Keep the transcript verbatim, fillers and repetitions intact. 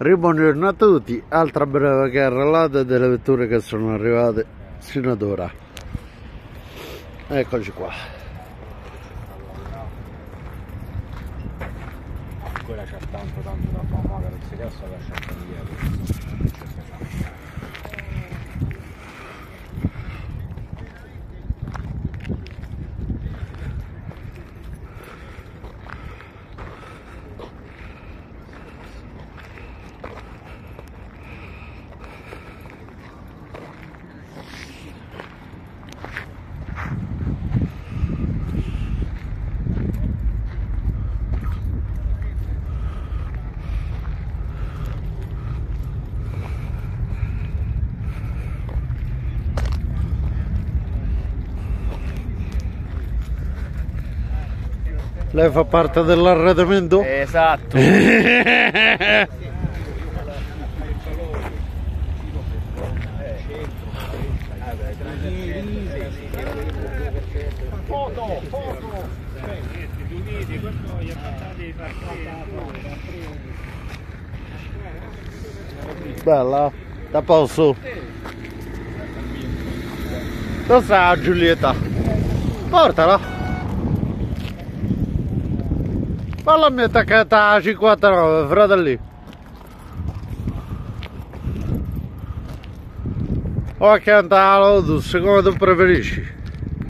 Ribuongiorno a tutti, altra breve carrellata delle vetture che sono arrivate sino ad ora. Eccoci qua. Quella c'ha tanto tanto da fare, per si adesso lasciamo indietro. Lei fa parte dell'arredamento? Esatto. Foto, foto. Bella, da posso. Dove sta Giulietta? Portala. Falla mi attaccata a cinquantanove, fratelli. O accanto alla Lotus, come tu preferisci.